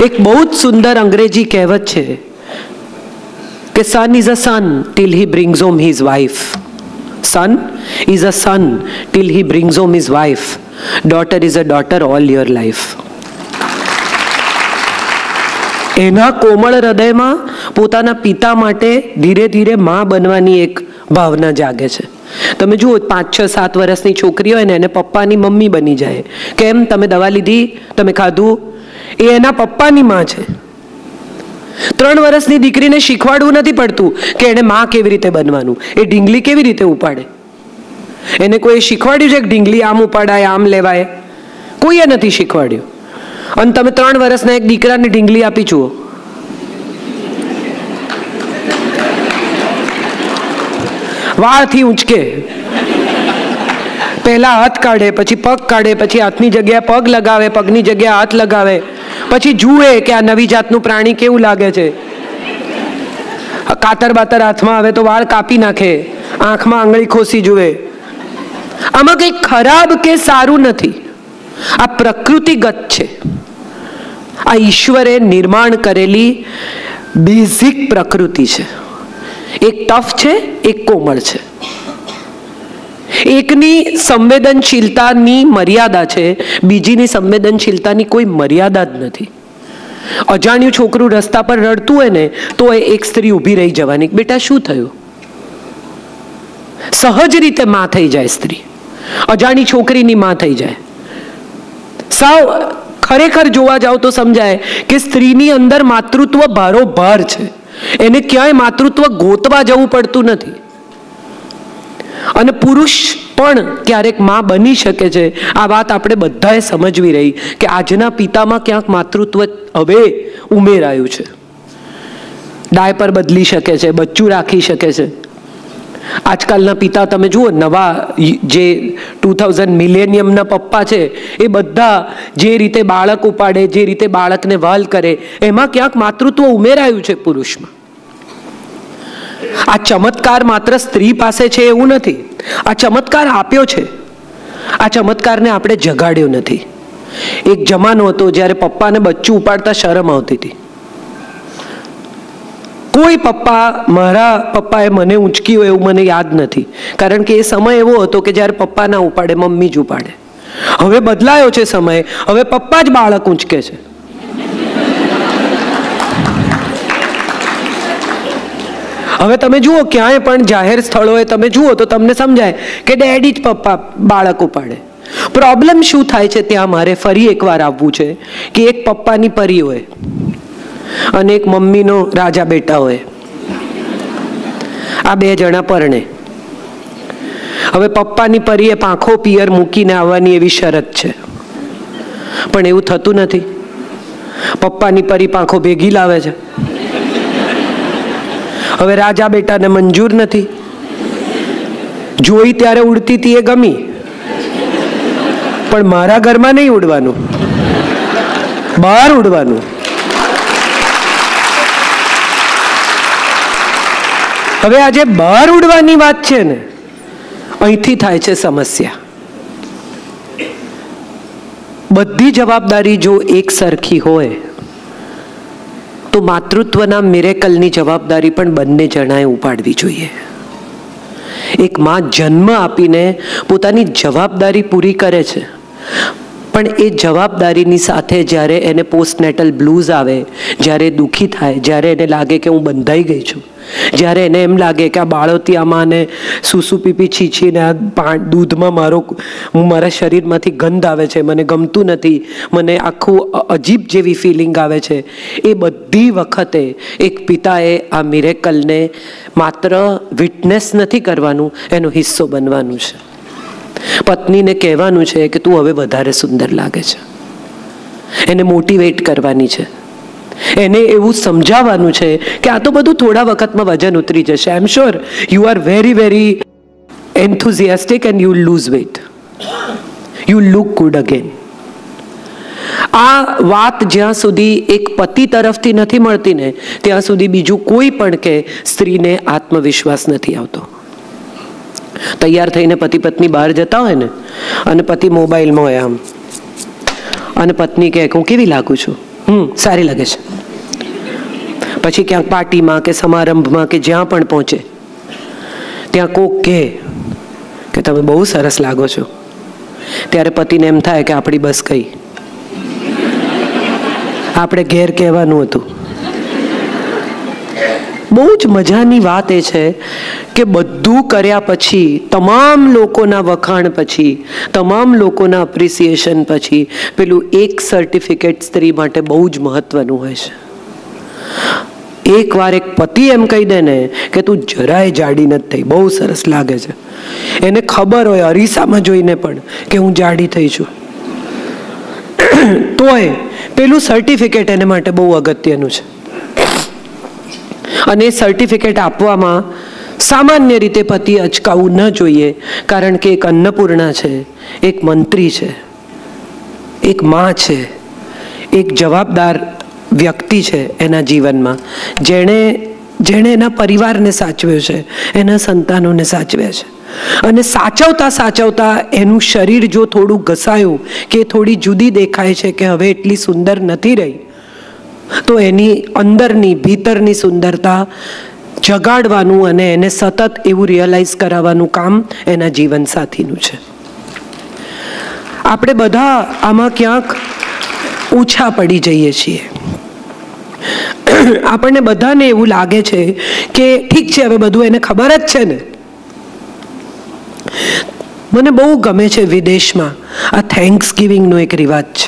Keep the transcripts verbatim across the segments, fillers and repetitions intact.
एक बहुत सुंदर अंग्रेजी कહેવત છે કે son is a son till he brings home his wife. Son is a son till he brings home his wife. Daughter is a daughter all your life. એના કોમળ હૃદયમાં પોતાના પિતા માટે ધીરે ધીરે માં બનવાની એક ભાવના જાગે છે. તમે જુઓ, પાંચ છ સાત વર્ષની છોકરી હોય ને એને પપ્પાની મમ્મી બની જાય. કેમ? તમે દવા લીધી, તમે ખાધું, એ એના પપ્પાની માં છે. ત્રણ વર્ષની દીકરીને શીખવાડવું નથી પડતું કે એને માં કેવી રીતે બનવાનું, એ ઢીંગલી કેવી રીતે ઉપાડે. એને કોઈ શીખવાડ્યું છે કે ઢીંગલી આમ ઉપાડાય, આમ લેવાય? કોઈએ નથી શીખવાડ્યું. અને તમે ત્રણ વર્ષના એક દીકરાને ઢીંગલી આપી જુઓ, વાળથી ઊંચકે, પહેલા હાથ કાઢે, પછી પગ કાઢે, પછી હાથની જગ્યાએ પગ લગાવે, પગની જગ્યાએ હાથ લગાવે, પછી જુએ કે આ નવી જાતનું પ્રાણી કેવું લાગે છે. કાતર બાતર હાથમાં આવે તો વાળ કાપી નાખે, આંખમાં આંગળી ખોસી જુએ. આમાં કંઈ ખરાબ કે સારું નથી, આ પ્રકૃતિગત છે. આ ઈશ્વરે નિર્માણ કરેલી બેઝિક પ્રકૃતિ છે. એક ટફ છે, એક કોમળ છે. એકની સંવેદનશીલતાની મર્યાદા છે, બીજીની સંવેદનશીલતાની કોઈ મર્યાદા જ નથી. અજાણ્યું છોકરું રસ્તા પર રડતું હોય ને તો એક સ્ત્રી ઊભી રહી જવાની, બેટા શું થયું? સહજ રીતે માં થઈ જાય સ્ત્રી, અજાણી છોકરીની માં થઈ જાય. સાવ ખરેખર જોવા જાવ તો સમજાય કે સ્ત્રીની અંદર માતૃત્વ ભારોભાર છે. એને ક્યાંય માતૃત્વ ગોતવા જવું પડતું નથી. અને પુરુષ પણ ક્યારેક માં બની શકે છે. આ વાત આપણે બધાએ સમજવી રહી કે આજના પિતામાં ક્યાંક માતૃત્વ હવે ઉમેરાયું છે. ડાયપર બદલી શકે છે, બચ્ચું રાખી શકે છે. આજકાલના પિતા તમે જુઓ, નવા જે ટુ થાઉઝન્ડ મિલેનિયમના પપ્પા છે એ બધા જે રીતે બાળક ઉપાડે, જે રીતે બાળકને વહાલ કરે, એમાં ક્યાંક માતૃત્વ ઉમેરાયું છે પુરુષમાં. આ ચમત્કાર માત્ર સ્ત્રી પાસે છે એવું નથી. આ ચમત્કાર આપ્યો છે. આ ચમત્કારને આપણે જગાડ્યો નથી. એક જમાનો હતો જ્યારે પપ્પાને બચ્ચું ઉપાડતા શરમ આવતી હતી. કોઈ પપ્પા, મારા પપ્પાએ મને ઊંચકી હોય એવું મને યાદ નથી, કારણ કે એ સમય એવો હતો કે જ્યારે પપ્પા ના ઉપાડે, મમ્મી જ ઉપાડે. હવે બદલાયો છે સમય, હવે પપ્પા જ બાળક ઊંચકે છે. હવે તમે જુઓ, ક્યાંય પણ જાહેર સ્થળોએ તમે જુઓ તો તમને સમજાય કે ડેડી જ પપ્પા બાળક ઉપાડે. પ્રોબ્લેમ શું થાય છે ત્યાં મારે ફરી એકવાર આવવું છે કે એક પપ્પાની પરી હોય અને એક મમ્મીનો રાજા બેટા હોય. આ બે જણા પરણે. હવે પપ્પાની પરીએ પાંખો પિયર મૂકીને આવવાની એવી શરત છે, પણ એવું થતું નથી. પપ્પાની પરી પાંખો ભેગી લાવે છે. હવે રાજા બેટાને મંજૂર નથી. જોઈ ત્યારે ઉડતી હતી એ ગમી, પણ મારા ઘરમાં નહીં ઉડવાનું, બહાર ઉડવાનું. હવે આજે બહાર ઉડવાની વાત છે ને, અહીંથી થાય છે સમસ્યા. બધી જવાબદારી જો એક સરખી હોય તો માતૃત્વના મિરેકલની જવાબદારી પણ બંને જણાએ ઉપાડવી જોઈએ. એક માં જન્મ આપીને પોતાની જવાબદારી પૂરી કરે છે, પણ એ જવાબદારીની સાથે જ્યારે એને પોસ્ટનેટલ બ્લૂઝ આવે, જ્યારે દુઃખી થાય, જ્યારે એને લાગે કે હું બંધાઈ ગઈ છું, જ્યારે એને એમ લાગે કે આ બાળોતી આમાં ને સૂસુ પીપી છીછીને આ દૂધમાં મારો હું મારા શરીરમાંથી ગંધ આવે છે, મને ગમતું નથી, મને આખું અજીબ જેવી ફિલિંગ આવે છે, એ બધી વખતે એક પિતાએ આ મિરેકલને માત્ર વિટનેસ નથી કરવાનું, એનો હિસ્સો બનવાનું છે. પત્નીને કહેવાનું છે કે તું હવે વધારે સુંદર લાગે છે. એને મોટિવેટ કરવાની છે. એને એવું સમજાવવાનું છે કે આ તો બધું થોડા વખતમાં વજન ઉતરી જશે. I am sure you are very very enthusiastic and you lose weight, you look good again. આ વાત જ્યાં સુધી એક પતિ તરફથી નથી મળતી ને ત્યાં સુધી બીજું કોઈ પણ કે સ્ત્રીને આત્મવિશ્વાસ નથી આવતો. તૈયાર થઈને પતિ પત્ની બહાર જતા હોય ને અને પતિ મોબાઈલમાં હોય આમ, અને પત્ની કહે હું કેવી લાગુ છું? હમ સારી લાગે છે. પછી ક્યાંક પાર્ટીમાં કે સમારંભમાં કે જ્યાં પણ પહોંચે ત્યાં કોક કહે કે તમે બહુ સરસ લાગો છો, ત્યારે પતિને એમ થાય કે આપણી બસ કઈ, આપણે ઘેર કહેવાનું હતું. બહુ જ મજાની વાત એ છે કે બધું કર્યા પછી, તમામ લોકોના વખાણ પછી, તમામ લોકોના એપ્રિસિએશન પછી પેલું એક સર્ટિફિકેટ સ્ત્રી માટે બહુ જ મહત્વનું હોય છે. એકવાર એક પતિ એમ કહી દે ને કે તું જરાય જાડી નથી થઈ, બહુ સરસ લાગે છે, એને ખબર હોય અરીસામાં જોઈને પણ કે હું જાડી થઈ છું, તોય પેલું સર્ટિફિકેટ એને માટે બહુ અગત્યનું છે. અને સર્ટિફિકેટ આપવામાં સામાન્ય રીતે પતિ અચકાવવું ન જોઈએ, કારણ કે એક અન્નપૂર્ણા છે, એક મંત્રી છે, એક માં છે, એક જવાબદાર વ્યક્તિ છે એના જીવનમાં, જેણે જેણે એના પરિવારને સાચવ્યો છે, એના સંતાનોને સાચવ્યા છે. અને સાચવતા સાચવતા એનું શરીર જો થોડું ઘસાયું કે થોડી જુદી દેખાય છે કે હવે એટલી સુંદર નથી રહી, તો એની અંદરની ભીતરની સુંદરતા જગાડવાનું અને એને સતત એવું રિયલાઇઝ કરાવવાનું કામ એના જીવનસાથીનું છે. આપણે બધા આમાં ક્યાંક ઓછા પડી જઈએ છીએ. આપણને બધાને એવું લાગે છે કે ઠીક છે, હવે બધું એને ખબર જ છે ને. મને બહુ ગમે છે વિદેશમાં આ થેન્ક્સ ગિવિંગનો એક રિવાજ છે.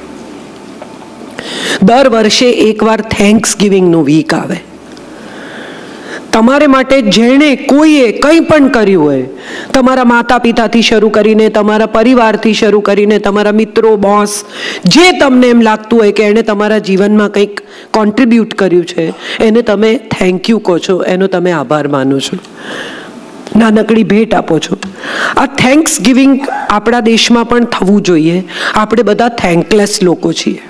દર વર્ષે એકવાર થેન્ક્સ ગિવિંગનું વીક આવે. તમારે માટે જેણે કોઈએ કંઈ પણ કર્યું હોય, તમારા માતા પિતાથી શરૂ કરીને, તમારા પરિવારથી શરૂ કરીને, તમારા મિત્રો, બોસ, જે તમને એમ લાગતું હોય કે એણે તમારા જીવનમાં કંઈક કોન્ટ્રીબ્યુટ કર્યું છે, એને તમે થેન્ક યુ કહો છો, એનો તમે આભાર માનો છો, નાનકડી ભેટ આપો છો. આ થેન્ક્સ ગિવિંગ આપણા દેશમાં પણ થવું જોઈએ. આપણે બધા થેન્કલેસ લોકો છીએ.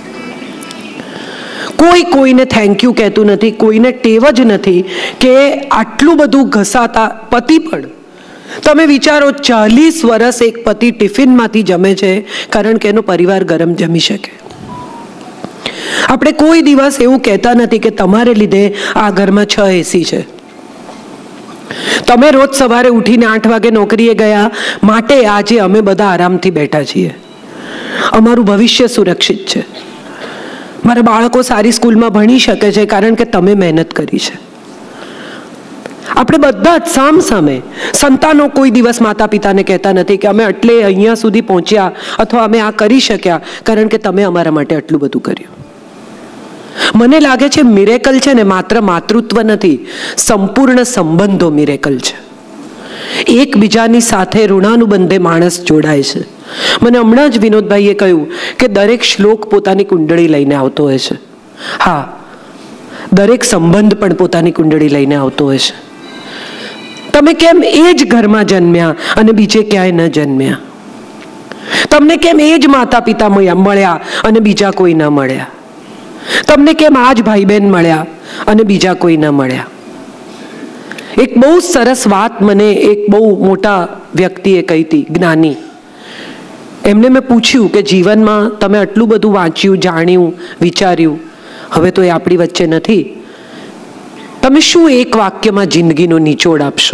કોઈ કોઈને થેન્ક યુ કહેતું નથી. કોઈને ટેવ જ નથી કે આટલું બધું ઘસાતા પતિ પણ, તમે વિચારો ચાલીસ વર્ષ એક પતિ ટિફિનમાંથી જમે છે કારણ કે એનો પરિવાર ગરમ જમી શકે. આપણે કોઈ દિવસ એવું કહેતા નથી કે તમારે લીધે આ ઘરમાં છ એસી છે, તમે રોજ સવારે ઉઠીને આઠ વાગે નોકરીએ ગયા માટે આજે અમે બધા આરામથી બેઠા છીએ, અમારું ભવિષ્ય સુરક્ષિત છે, મારા બાળકો સારી સ્કૂલમાં ભણી શકે છે કારણ કે તમે મહેનત કરી છે. આપણે બધા જ સામ સામે, સંતાનો કોઈ દિવસ માતા પિતાને કહેતા નથી કે અમે એટલે અહીંયા સુધી પહોંચ્યા અથવા અમે આ કરી શક્યા કારણ કે તમે અમારા માટે આટલું બધું કર્યું. મને લાગે છે મિરેકલ છે ને માત્ર માતૃત્વ નથી, સંપૂર્ણ સંબંધો મિરેકલ છે. એકબીજાની સાથે ઋણાનુબંધે માણસ જોડાય છે. મને હમણાં જ વિનોદભાઈએ કહ્યું કે દરેક શ્લોક પોતાની કુંડળી લઈને આવતો હોય છે. હા, દરેક સંબંધ પણ પોતાની કુંડળી લઈને આવતો હોય છે. તમે કેમ એ જ ઘરમાં જન્મ્યા અને બીજે ક્યાંય ન જન્મ્યા? તમને કેમ એ જ માતા પિતા મળ્યા અને બીજા કોઈ ન મળ્યા? તમને કેમ આ જ ભાઈ બહેન મળ્યા અને બીજા કોઈ ન મળ્યા? એક બહુ સરસ વાત મને એક બહુ મોટા વ્યક્તિએ કહી હતી, જ્ઞાની. એમને મેં પૂછ્યું કે જીવનમાં તમે આટલું બધું વાંચ્યું, જાણ્યું, વિચાર્યું, હવે તો એ આપણી વચ્ચે નથી, તમે શું એક વાક્યમાં જિંદગીનો નિચોડ આપશો?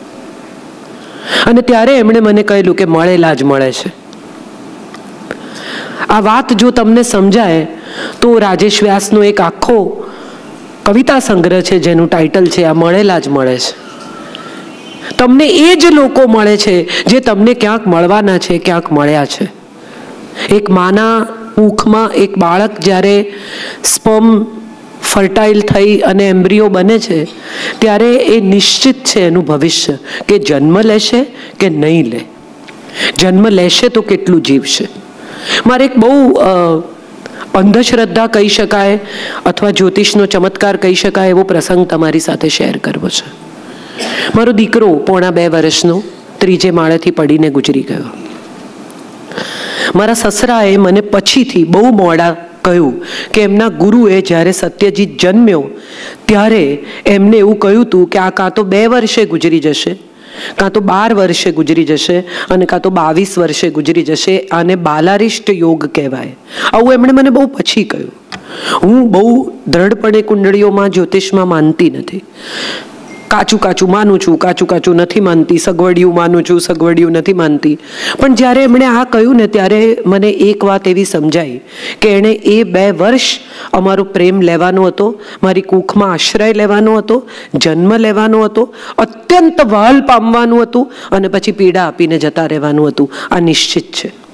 અને ત્યારે એમણે મને કહેલું કે મળેલા જ મળે છે. આ વાત જો તમને સમજાય તો રાજેશ વ્યાસનો એક આખો કવિતા સંગ્રહ છે જેનું ટાઇટલ છે આ મળેલા જ મળે છે. તમને એ જ લોકો મળે છે જે તમને ક્યાંક મળવાના છે, ક્યાંક મળ્યા છે. એક માના ઊખમાં એક બાળક જ્યારે સ્પર્મ ફર્ટાઇલ થઈ અને એમ્બ્રિયો બને છે ત્યારે એ નિશ્ચિત છે એનું ભવિષ્ય કે જન્મ લેશે કે નહીં લે. જન્મ લેશે તો કેટલું જીવશે. મારે એક બહુ અંધશ્રદ્ધા કહી શકાય અથવા જ્યોતિષનો ચમત્કાર કહી શકાય એવો પ્રસંગ તમારી સાથે શેર કરવો છે. મારો દીકરો પોણા બે વર્ષનો ત્રીજે માળેથી પડીને ગુજરી ગયો. મારા સસરાએ મને પછીથી બહુ મોડા કહ્યું કે એમના ગુરુએ જ્યારે સત્યજીત જન્મ્યો ત્યારે એમને એવું કહ્યું હતું કે આ કાં તો બે વર્ષે ગુજરી જશે કાં તો બાર વર્ષે ગુજરી જશે અને કાં તો બાવીસ વર્ષે ગુજરી જશે. આને બાલારિષ્ટ યોગ કહેવાય. આવું એમણે મને બહુ પછી કહ્યું. હું બહુ દ્રઢપણે કુંડળીઓમાં જ્યોતિષમાં માનતી નથી. કાચું કાચું માનું છું, કાચું કાચું નથી માનતી, સગવડિયું માનું છું, સગવડિયું નથી માનતી. પણ જ્યારે એમણે આ કહ્યું ને ત્યારે મને એક વાત એવી સમજાઈ કે એણે એ બે વર્ષ અમારો પ્રેમ લેવાનો હતો, મારી કૂખમાં આશ્રય લેવાનો હતો, જન્મ લેવાનો હતો, અત્યંત વહાલ પામવાનું હતું અને પછી પીડા આપીને જતા રહેવાનું હતું. આ નિશ્ચિત છે.